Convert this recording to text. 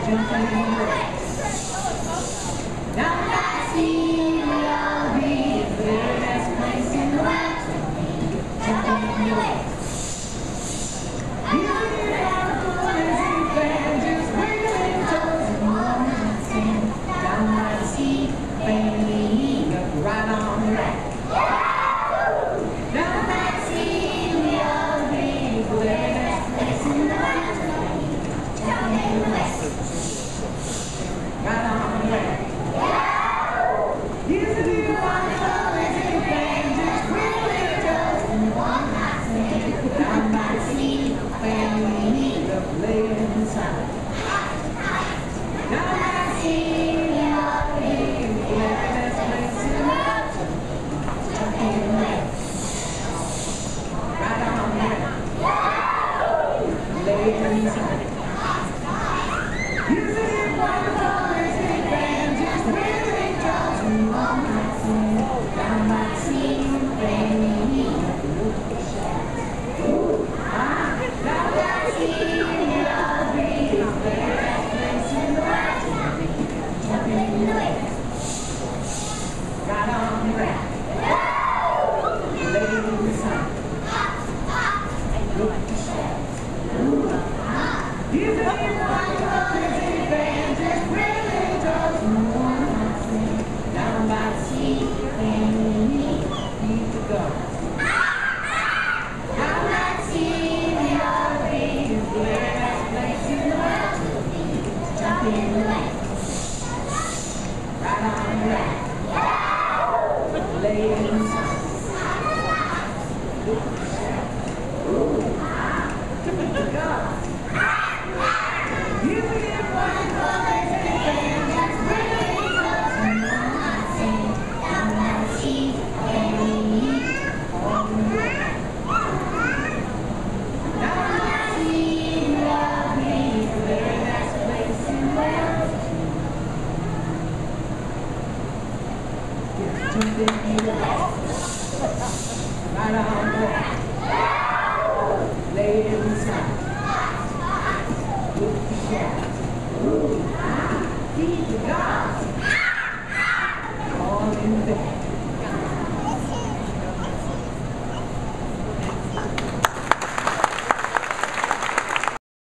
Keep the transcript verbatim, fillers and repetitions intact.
jumping in the west. Down by the sea, we all be the very best place in the world to be. Jumping in the west. Here we are, boys and fans, just wiggling toes and warm and sand. Down by the sea, family, up right on the rack. Down by the sea, we all be the very best place in the world to be. Jumping in the west. Right on the rack. Here's a new one, colors and fans, just wiggling toes and warm hot sand. Down by the sea, family, up late in the sun. Down by the sea, we all be the very best place in the world to be. Jumping in the west. Right on the rack. Late in the sun. Here's a new one, colors and fans, just wiggling toes and warm hot sand. Down by the sea, family, up the shadows. Down by the sea, we all be the very best place in the world to be. Jumping in the west. Right on the rack. Late in the sun. Look at the shadows. Here's a new one, colors and fans, just wiggling toes and warm hot sand. Down by the sea, family, need to go. Down by the sea, we all be the very best place in the world to be. Jumping in the west. Right on the rack. Late in the sun. Look at the shadows. Need to go. Here's a new one, colors and fans, just wiggling toes and warm hot sand. Down by the sea, family, on the rack. Down by the sea, we all be the very best place in the world to be. Jumping in the west. Right on the rack. Late in the sun. Look at the shadows. Feed the gods. All in bed.